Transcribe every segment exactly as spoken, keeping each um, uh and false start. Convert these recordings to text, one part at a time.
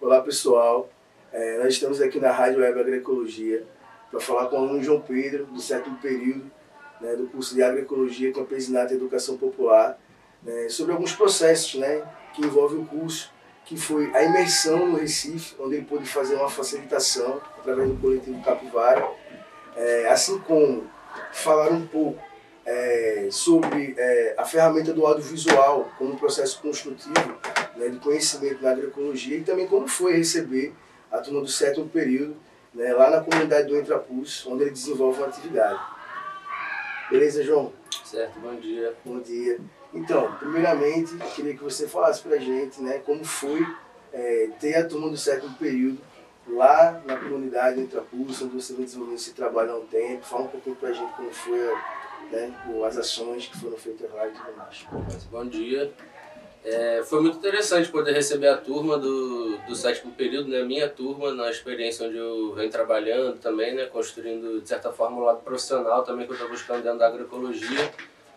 Olá pessoal, é, nós estamos aqui na Rádio Web Agroecologia para falar com o aluno João Pedro, do sétimo período, né, do curso de Agroecologia, Campesinato e Educação Popular, né, sobre alguns processos, né, que envolvem o curso, que foi a imersão no Recife, onde ele pôde fazer uma facilitação através do coletivo Capivara, é, assim como falar um pouco é, sobre é, a ferramenta do audiovisual como um processo construtivo, né, de conhecimento na agroecologia, e também como foi receber a turma do sétimo período, né, lá na comunidade do Entrapus, onde ele desenvolve uma atividade. Beleza, João? Certo, bom dia. Bom dia. Então, primeiramente, eu queria que você falasse pra gente, né, como foi é, ter a turma do sétimo período lá na comunidade do Entrapus, onde você vem desenvolvendo esse trabalho há um tempo. Fala um pouquinho pra gente como foi, né, as ações que foram feitas lá e tudo mais. Bom dia. É, foi muito interessante poder receber a turma do, do sétimo período, né, minha turma, na experiência onde eu venho trabalhando também, né, construindo de certa forma o lado profissional também que eu estou buscando dentro da agroecologia.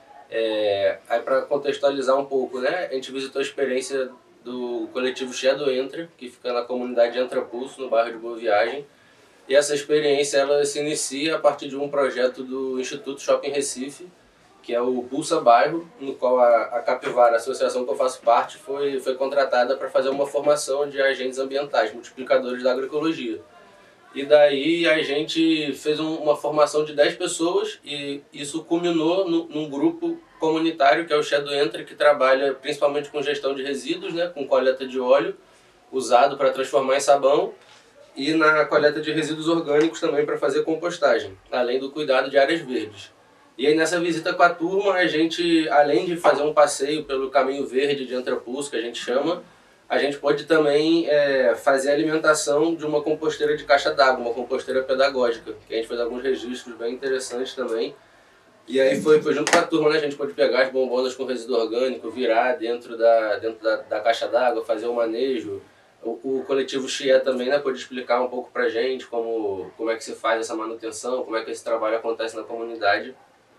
É, aí para contextualizar um pouco, né, a gente visitou a experiência do coletivo Shadow Entra, que fica na comunidade de Entrapulso, no bairro de Boa Viagem. E essa experiência ela se inicia a partir de um projeto do Instituto Shopping Recife, que é o Pulsa Bairro, no qual a, a Capivara, a associação que eu faço parte, foi, foi contratada para fazer uma formação de agentes ambientais, multiplicadores da agroecologia. E daí a gente fez um, uma formação de dez pessoas e isso culminou no, num grupo comunitário, que é o Shadow Entra, que trabalha principalmente com gestão de resíduos, né, com coleta de óleo usado para transformar em sabão, e na coleta de resíduos orgânicos também para fazer compostagem, além do cuidado de áreas verdes. E aí nessa visita com a turma, a gente, além de fazer um passeio pelo caminho verde de Entrapulso, que a gente chama, a gente pode também é, fazer a alimentação de uma composteira de caixa d'água, uma composteira pedagógica, que a gente fez alguns registros bem interessantes também. E aí foi, foi junto com a turma, né, a gente pode pegar as bombonas com resíduo orgânico, virar dentro da, dentro da, da caixa d'água, fazer o manejo. O, o coletivo Xie também, né, pode explicar um pouco pra gente como, como é que se faz essa manutenção, como é que esse trabalho acontece na comunidade.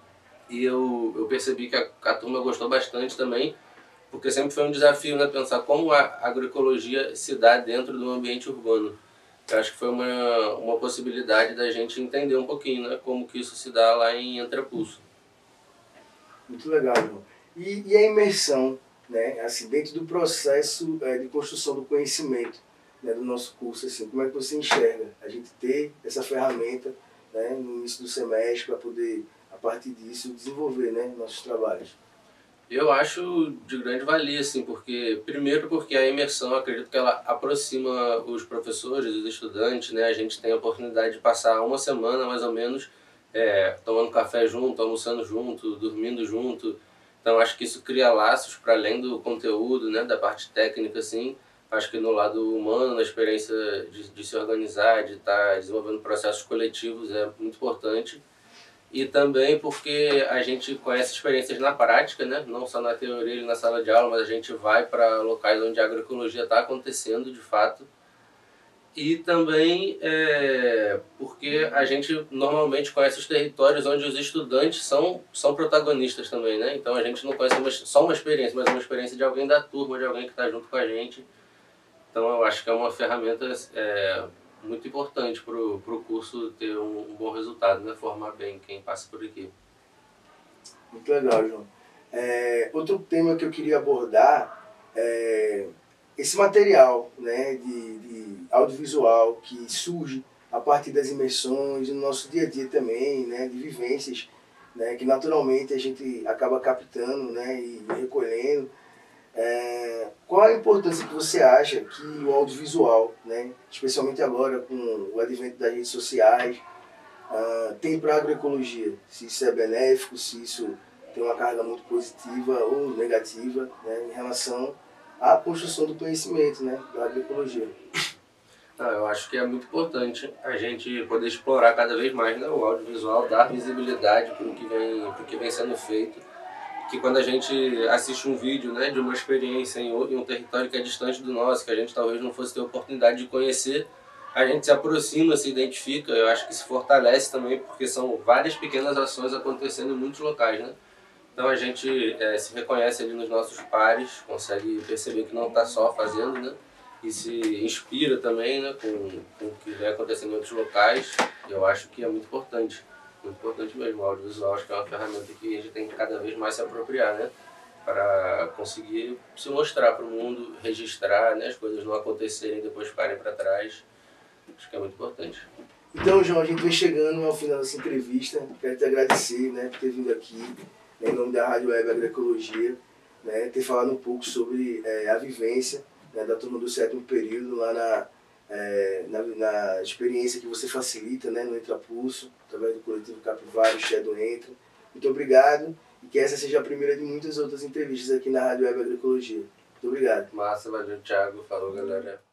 E eu, eu percebi que a, a turma gostou bastante também, porque sempre foi um desafio, né, pensar como a agroecologia se dá dentro do ambiente urbano. Eu acho que foi uma, uma possibilidade da gente entender um pouquinho, né, como que isso se dá lá em Entrapulso. Muito legal, João. E, e a imersão, né, assim, dentro do processo é, de construção do conhecimento, né, do nosso curso, assim, como é que você enxerga a gente ter essa ferramenta, né, no início do semestre para poder, a partir disso, desenvolver, né, nossos trabalhos? Eu acho de grande valia, assim, porque, primeiro porque a imersão, eu acredito que ela aproxima os professores, os estudantes, né, a gente tem a oportunidade de passar uma semana, mais ou menos, é, tomando café junto, almoçando junto, dormindo junto. Então acho que isso cria laços para além do conteúdo, né, da parte técnica, assim. Acho que no lado humano, na experiência de, de se organizar, de estar desenvolvendo processos coletivos é muito importante. E também porque a gente conhece experiências na prática, né, não só na teoria e na sala de aula, mas a gente vai para locais onde a agroecologia está acontecendo de fato. E também é, porque a gente normalmente conhece os territórios onde os estudantes são, são protagonistas também, né? Então a gente não conhece uma, só uma experiência, mas uma experiência de alguém da turma, de alguém que está junto com a gente. Então eu acho que é uma ferramenta é, muito importante para o curso ter um, um bom resultado, né? Formar bem quem passa por aqui. Muito legal, João. É, outro tema que eu queria abordar é esse material, né, de, de audiovisual que surge a partir das imersões, no nosso dia a dia também, né, de vivências, né, que naturalmente a gente acaba captando, né, e recolhendo. É, qual a importância que você acha que o audiovisual, né, especialmente agora com o advento das redes sociais, uh, tem para a agroecologia? Se isso é benéfico, se isso tem uma carga muito positiva ou negativa, né, em relação à construção do conhecimento, né, da agroecologia. Ah, eu acho que é muito importante a gente poder explorar cada vez mais, né, o audiovisual, dar visibilidade para o que vem, para o que vem sendo feito. Que quando a gente assiste um vídeo, né, de uma experiência em, em um território que é distante do nosso, que a gente talvez não fosse ter oportunidade de conhecer, a gente se aproxima, se identifica, eu acho que se fortalece também, porque são várias pequenas ações acontecendo em muitos locais, né? Então a gente é, se reconhece ali nos nossos pares, consegue perceber que não está só fazendo, né? e se inspira também, né, com, com o que vem acontecendo em outros locais. Eu acho que é muito importante, muito importante mesmo. O audiovisual acho que é uma ferramenta que a gente tem que cada vez mais se apropriar, né, para conseguir se mostrar para o mundo, registrar, né, as coisas não acontecerem e depois ficarem para trás. Acho que é muito importante. Então, João, a gente vem chegando ao final dessa entrevista. Quero te agradecer, né, por ter vindo aqui, né, em nome da Rádio Web Agroecologia, né, ter falado um pouco sobre é, a vivência, né, da turma do sétimo período lá na, é, na, na experiência que você facilita, né, no Entrapulso, através do coletivo Capivara, o Che do Entra. Muito obrigado e que essa seja a primeira de muitas outras entrevistas aqui na Rádio Web Agroecologia. Muito obrigado. Massa, valeu, Thiago. Falou, galera.